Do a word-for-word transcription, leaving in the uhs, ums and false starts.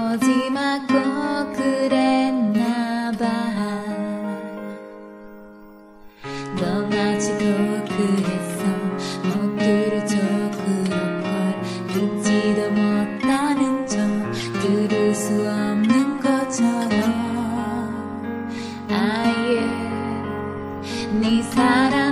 거짓말 꼭 그랬나봐. 넌 아직도 그랬어. 모두를 그럴걸 듣지도 못하는 척 들을 수 없는 것처럼 아예 네 사랑